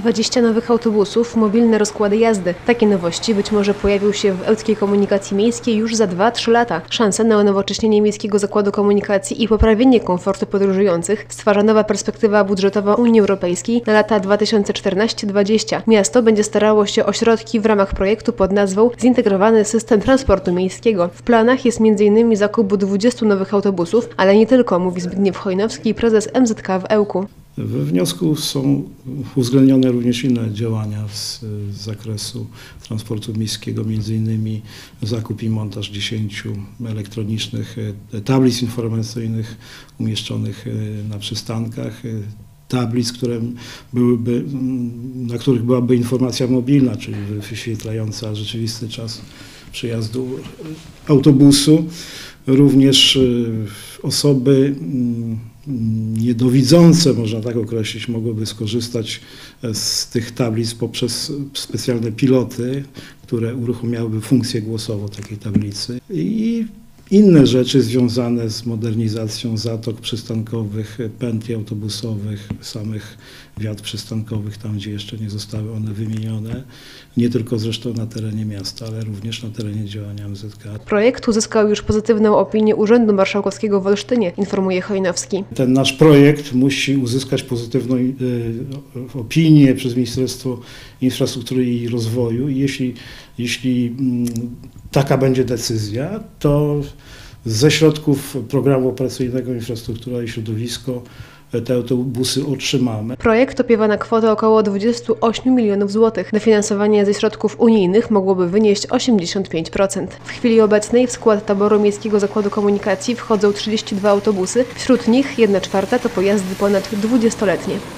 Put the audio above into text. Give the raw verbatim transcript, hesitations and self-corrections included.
dwadzieścia nowych autobusów, mobilne rozkłady jazdy. Takie nowości być może pojawią się w ełckiej komunikacji miejskiej już za dwa trzy lata. Szanse na unowocześnienie Miejskiego Zakładu Komunikacji i poprawienie komfortu podróżujących stwarza nowa perspektywa budżetowa Unii Europejskiej na lata dwa tysiące czternasty do dwudziestego. Miasto będzie starało się o środki w ramach projektu pod nazwą Zintegrowany System Transportu Miejskiego. W planach jest między innymi zakup dwudziestu nowych autobusów, ale nie tylko, mówi Zbigniew Chojnowski, prezes M Z K w Ełku. We wniosku są uwzględnione również inne działania z, z zakresu transportu miejskiego, między innymi zakup i montaż dziesięciu elektronicznych tablic informacyjnych umieszczonych na przystankach. Tablic, które byłyby, na których byłaby informacja mobilna, czyli wyświetlająca rzeczywisty czas przejazdu autobusu. Również osoby niedowidzące, można tak określić, mogłyby skorzystać z tych tablic poprzez specjalne piloty, które uruchamiałyby funkcję głosową takiej tablicy. I inne rzeczy związane z modernizacją zatok przystankowych, pętli autobusowych, samych wiat przystankowych, tam gdzie jeszcze nie zostały one wymienione, nie tylko zresztą na terenie miasta, ale również na terenie działania M Z K. Projekt uzyskał już pozytywną opinię Urzędu Marszałkowskiego w Olsztynie, informuje Chojnowski. Ten nasz projekt musi uzyskać pozytywną y, opinię przez Ministerstwo Infrastruktury i Rozwoju. I jeśli, jeśli y, taka będzie decyzja, to ze środków programu operacyjnego Infrastruktura i Środowisko te autobusy otrzymamy. Projekt opiewa na kwotę około dwudziestu ośmiu milionów złotych. Dofinansowanie ze środków unijnych mogłoby wynieść osiemdziesiąt pięć procent. W chwili obecnej w skład taboru Miejskiego Zakładu Komunikacji wchodzą trzydzieści dwa autobusy. Wśród nich jedna czwarta to pojazdy ponad dwudziestoletnie.